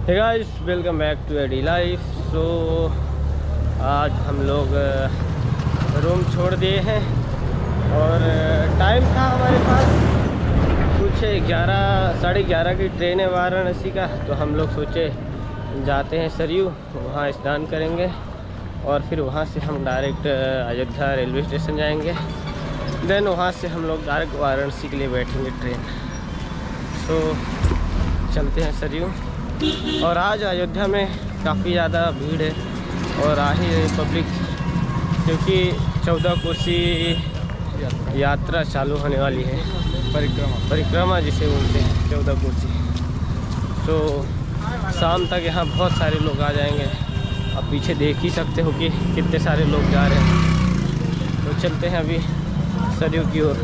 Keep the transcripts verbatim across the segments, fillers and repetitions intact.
Hey guys, welcome back to AD life. So आज हम लोग रूम छोड़ दिए हैं और टाइम था हमारे पास कुछ ग्यारह साढ़े ग्यारह की ट्रेन है वाराणसी का। तो हम लोग सोचे जाते हैं सरयू, वहाँ स्नान करेंगे और फिर वहाँ से हम डायरेक्ट अयोध्या रेलवे स्टेशन जाएंगे। देन वहाँ से हम लोग डायरेक्ट वाराणसी के लिए बैठेंगे ट्रेन। सो चलते हैं सरयू। और आज अयोध्या में काफ़ी ज़्यादा भीड़ है और आ ही रही पब्लिक, क्योंकि चौदह कोसी यात्रा चालू होने वाली है। परिक्रमा परिक्रमा जिसे बोलते हैं, चौदह कोसी। तो शाम तक यहाँ बहुत सारे लोग आ जाएंगे। आप पीछे देख ही सकते हो कि कितने सारे लोग जा रहे हैं। तो चलते हैं अभी सरयू की ओर।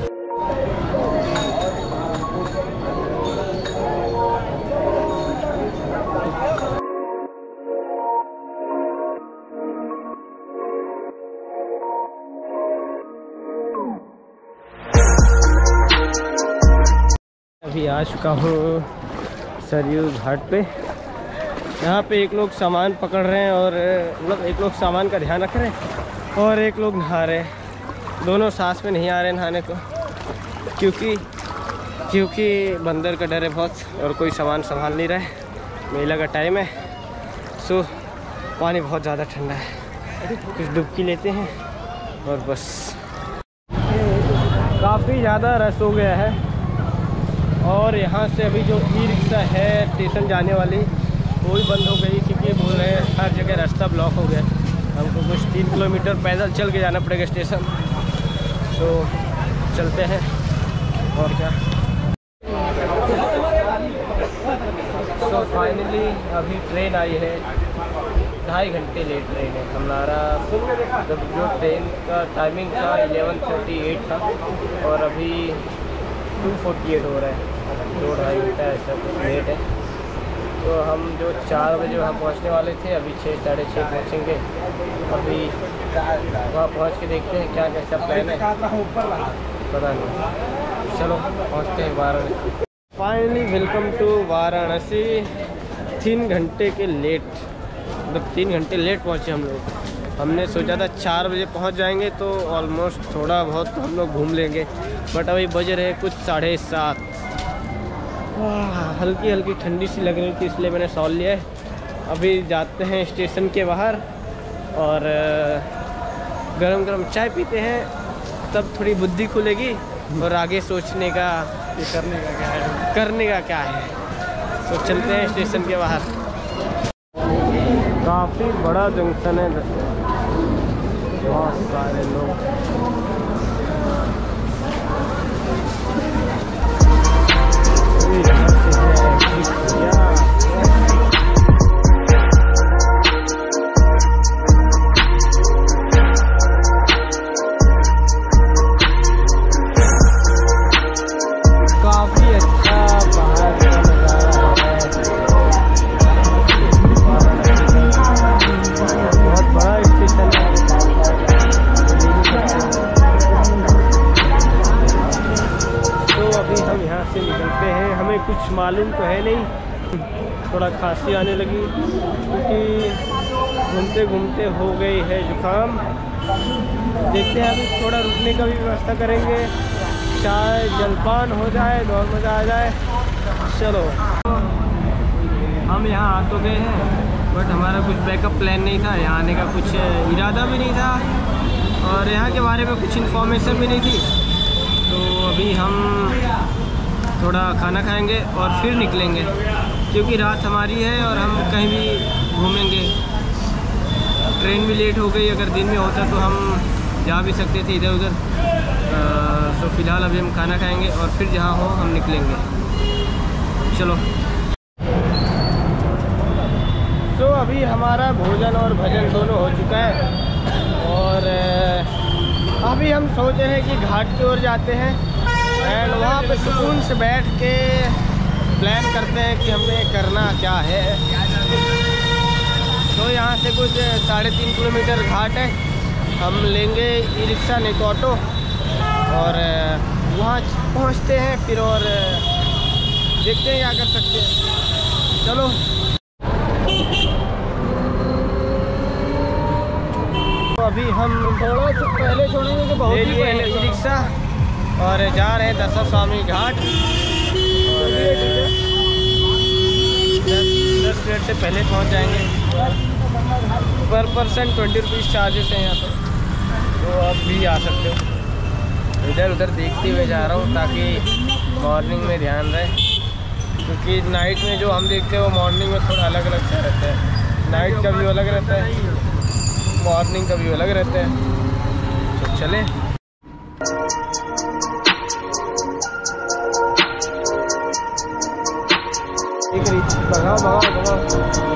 अभी आ चुका हूँ सरयू घाट पे। यहाँ पे एक लोग सामान पकड़ रहे हैं और मतलब एक लोग सामान का ध्यान रख रहे हैं और एक लोग नहा रहे हैं। दोनों साथ में नहीं आ रहे नहाने को, क्योंकि क्योंकि बंदर का डर है बहुत और कोई सामान संभाल नहीं रहा है। मेला का टाइम है, सो पानी बहुत ज़्यादा ठंडा है। कुछ डुबकी लेते हैं और बस। काफ़ी ज़्यादा रश हो गया है और यहाँ से अभी जो ई रिक्शा है स्टेशन जाने वाली वो भी बंद हो गई, क्योंकि बोल रहे हैं हर जगह रास्ता ब्लॉक हो गया। हमको कुछ तीन किलोमीटर पैदल चल के जाना पड़ेगा स्टेशन। तो चलते हैं और क्या। तो फाइनली अभी ट्रेन आई है। ढाई घंटे लेट ट्रेन है हमारा। जो ट्रेन का टाइमिंग था इलेवन थर्टी एट था और अभी टू फोर्टी एट हो रहा है। दो ढाई घंटा ऐसा कुछ लेट है। तो हम जो चार बजे वहाँ पहुँचने वाले थे, अभी छः साढ़े छः पहुँचेंगे। अभी वहाँ पहुँच के देखते हैं क्या कैसा प्लान है, पता नहीं। चलो पहुँचते हैं Varanasi. Finally welcome to Varanasi. तीन घंटे के लेट, मतलब तीन घंटे लेट पहुँचे हम लोग। हमने सोचा था चार बजे पहुंच जाएंगे तो ऑलमोस्ट थोड़ा बहुत तो हम लोग घूम लेंगे, बट अभी बज रहे कुछ साढ़े सात। हल्की हल्की ठंडी सी लग रही थी, इसलिए मैंने सॉल लिया है। अभी जाते हैं स्टेशन के बाहर और गरम गरम चाय पीते हैं, तब थोड़ी बुद्धि खुलेगी और आगे सोचने का ये करने का क्या है करने का क्या है तो चलते हैं स्टेशन के बाहर। काफ़ी बड़ा जंक्शन है, बहुत सारे लोग। काफ़ी अच्छा बाहर का नज़ारा है। बहुत बड़ा स्टेशन है। तो अभी हम यहाँ से निकलते हैं। हमें कुछ मालूम तो है नहीं, थोड़ा खांसी आने लगी क्योंकि घूमते घूमते हो गई है जुकाम। देखते हैं अभी थोड़ा रुकने का भी व्यवस्था करेंगे, चाय जलपान हो जाए तो और मज़ा आ जाए। चलो हम यहाँ आ तो गए हैं, बट हमारा कुछ बैकअप प्लान नहीं था। यहाँ आने का कुछ इरादा भी नहीं था और यहाँ के बारे में कुछ इन्फॉर्मेशन भी नहीं थी। तो अभी हम थोड़ा खाना खाएंगे और फिर निकलेंगे, क्योंकि रात हमारी है और हम कहीं भी घूमेंगे। ट्रेन भी लेट हो गई, अगर दिन में होता तो हम जा भी सकते थे इधर उधर। तो फ़िलहाल अभी हम खाना खाएंगे और फिर जहाँ हो हम निकलेंगे। चलो। तो अभी हमारा भोजन और भजन दोनों हो चुका है और अभी हम सोच रहे हैं कि घाट की ओर जाते हैं एंड वहाँ पे सुकून से बैठ के प्लान करते हैं कि हमें करना क्या है। तो यहाँ से कुछ साढ़े तीन किलोमीटर घाट है। हम लेंगे ई रिक्शा नहीं तो ऑटो और वहाँ पहुँचते हैं फिर और देखते हैं क्या कर सकते हैं। चलो। अभी हम थोड़ा सा पहले छोड़ेंगे कि बहुत ले ही लिए पहले ई रिक्शा और जा रहे हैं दशा स्वामी घाट। और दस दस मिनट से पहले पहुंच जाएंगे। पर पर्सन ट्वेंटी रुपीज़ चार्जेस हैं यहाँ पर, तो आप भी आ सकते हो। इधर उधर देखते हुए जा रहा हूँ ताकि मॉर्निंग में ध्यान रहे, क्योंकि नाइट में जो हम देखते हैं वो मॉर्निंग में थोड़ा अलग अलग सा रहता है। नाइट का व्यू अलग रहता है, मॉर्निंग का व्यू अलग रहता है। तो चलें। एक रीच भगाओ भगाओ भगाओ।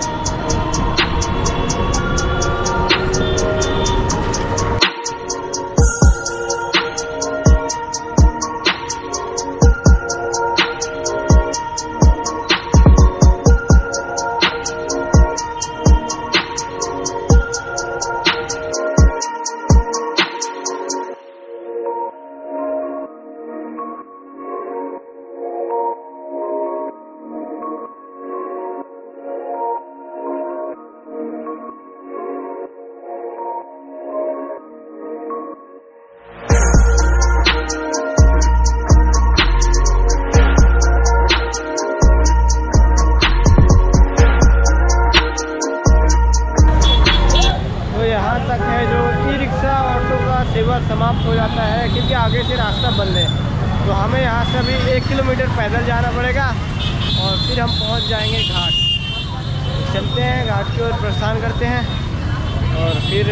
तक है जो ई रिक्शा ऑटो का सेवा समाप्त हो जाता है, क्योंकि आगे से रास्ता बंद है। तो हमें यहाँ से अभी एक किलोमीटर पैदल जाना पड़ेगा और फिर हम पहुँच जाएंगे घाट। चलते हैं घाट की ओर, प्रस्थान करते हैं और फिर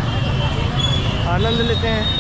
आनंद लेते हैं।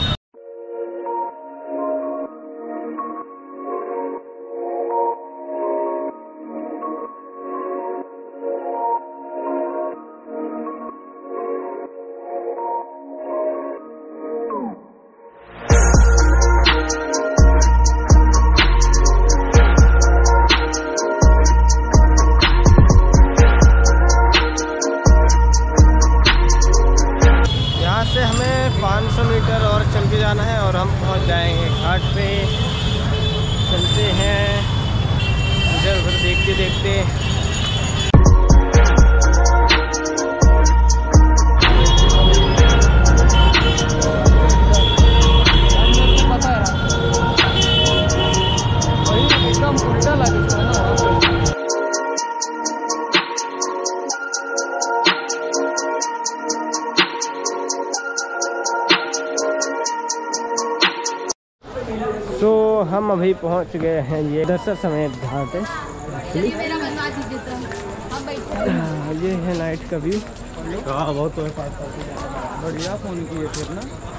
से हमें पाँच सौ मीटर और चल के जाना है और हम पहुंच जाएंगे घाट पे। चलते हैं इधर उधर देखते देखते। तो हम अभी पहुंच गए हैं, ये दशा समेत घाट है। ये है नाइट का व्यू। बहुत बढ़िया फोन किए फिर ना।